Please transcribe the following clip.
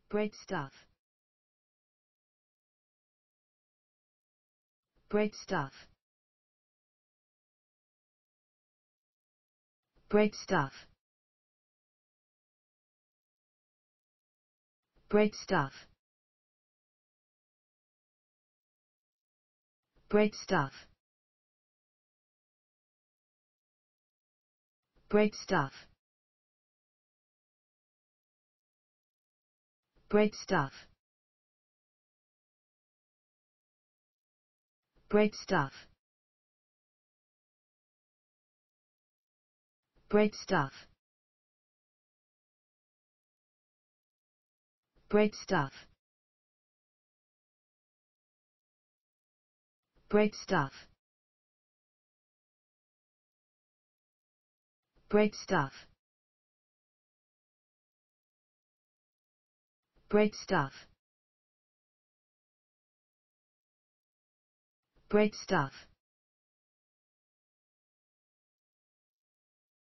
Breadstuff. Breadstuff. Breadstuff. Breadstuff. Breadstuff. Breadstuff. Breadstuff. Breadstuff. Breadstuff. Breadstuff. Breadstuff. Breadstuff. Breadstuff. Breadstuff.